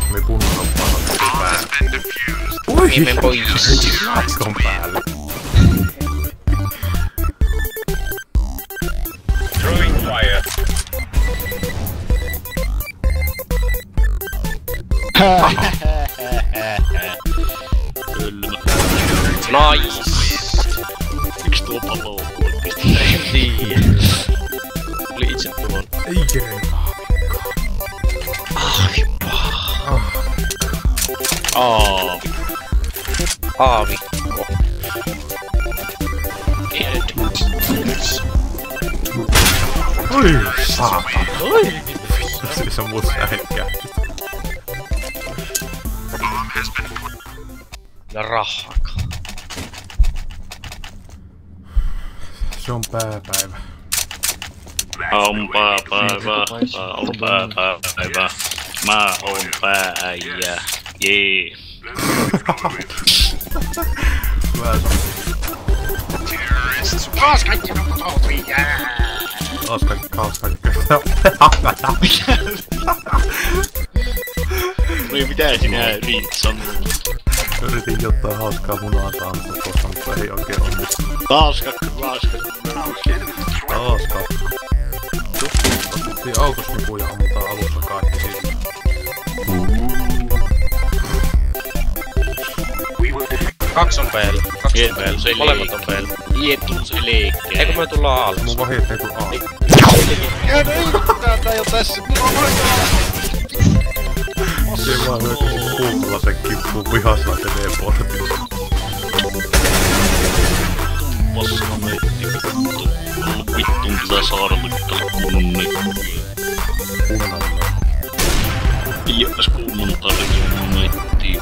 Me punnan pahat päälle. Ui! Niin me pois. Laskon päälle. Throwing fire. Kyllä. Nice. Miksi tuo pallo on oikeesti? En tiiä. Tuli itse tulon. Ei kerran. Aavikko. Oi! Saatana. Oi! Se on mut sähkää. Ja rahaka. Se on pääpäivä. On pääpäivä. Mä oon päääijä. Jee. Hyvä se on. Taas kaikki nokkotoutuja! Taas kaikki. No mitä sinä yritit sanoa? Yritin jotain hauskaa munaa taantua tuossa, mutta ei oikein onnistu. Taas kakku. Otettiin autosnipuja ammutaan alussa kaikki siitä. Kaksi on päällä. Molemmat on päällä. Jetun se leikkää. Eikö me tullaan aalle? Mun vahit ei kun A. Jäädä yrittää jo tässä. Se vaan hyökkäsin kuukolla sen kippuun vihasella TV-portissa. Paskaa meitti. Vittun pitää saada lyttää kunnon nekkuja. Kunnan. Jos kunnon tarjoaa meittiin.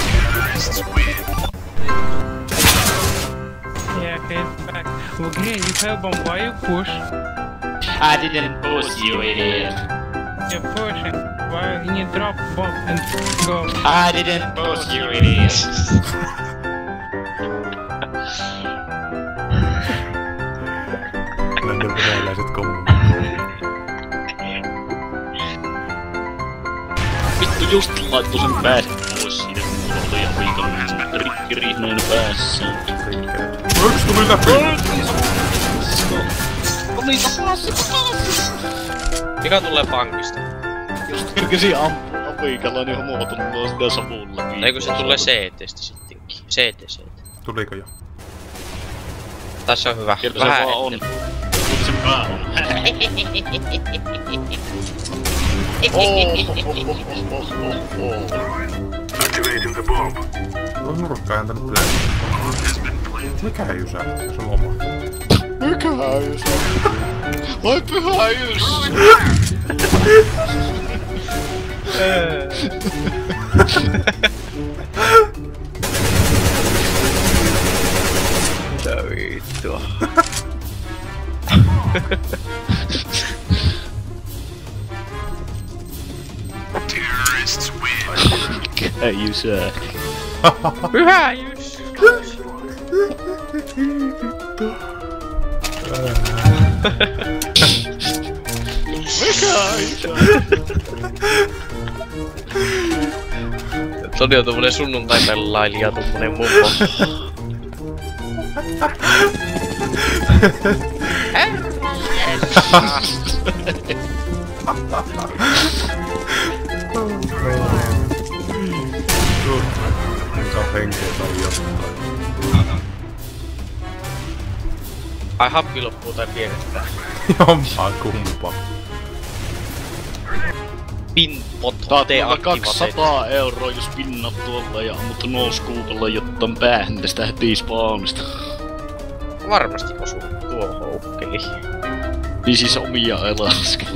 Yeah, okay, it's back. Okay, you have bomb. Why you push? I didn't push you, idiot. You're pushing. Why you drop bomb and go? I didn't push you, idiot. Kyllä ne venäläiset kommunit. Vittu just laittoi sen päästä pois siitä, kun mulla oli ihan viikon rikkirihnoina päässä. Yks tuli läpi! Oli taas! Mikä tulee pankista? Just kerkesin ampua viikalainen homotunut tuolla sitä savulla. Eikö se tulee CT:stä sittenkin? CT. Tuliko jo? Tässä on hyvä. Kyllä se Vähän vaan on. etten. Kyllä se pää on. Tuo nurkkaa ääntä nyt yleensä. Mikä ei jysähti? Se on oma. Mikä Jussi? Oi pyhä Jussi! Mitä vittua? Mikä Jussi? Pyhä Jussi! Toni on tommonen sunnuntai-pelailija, tommonen mummo. Mikä on henkeä tai jotain. Ai happi loppuu tai pienestään. Jompaa kumpaa. Pinpot Saat deaktivateet. 200 € jos pinnat tuolta ja ammut nouskuukolla jottan päähän tästä heti spawnista. Varmasti osuu tuo houkkeli. Niin siis omia ei laske.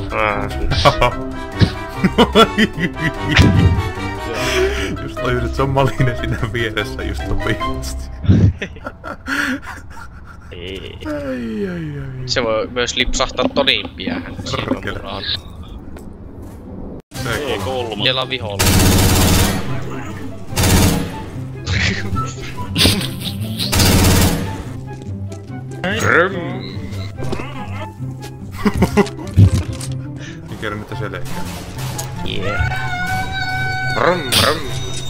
Just tajusin, se on Malinen siinä vieressä just sopivasti. Ei. Ai. Se voi myös lipsahtaa Tonin piähän. Perkele. E3. Siellä on viholla. Mikä nyt selkeä. Yeah. Brum, brum.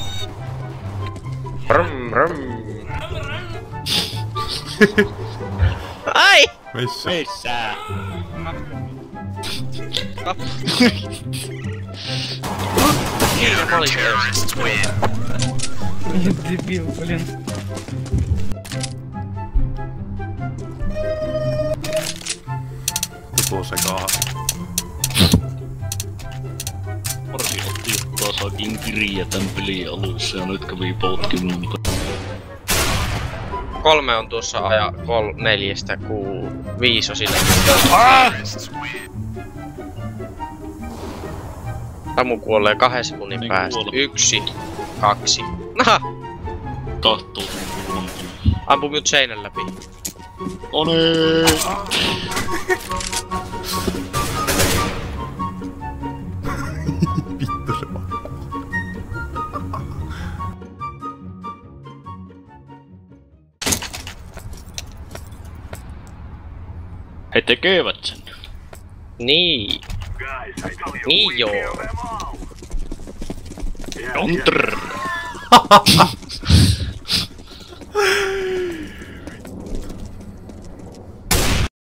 Brum, brum. Ai! Missä? Missä? Siinä mä olin Дебил, блин. Tuo sekaa. Marvi otti tasakin kirja tän pelin alussa ja nyt kävi potkimaan. 3 on tuossa aja 4, 5 on sillä. Tamu kuolee 2 sekunnin Niin päästä. kuole. 1, 2. Naha! Kahtoo sun kulman. Ampu minut seinän läpi. Onee! Vittu se on. He tekevät sen. Niin. Niin joo. Counter!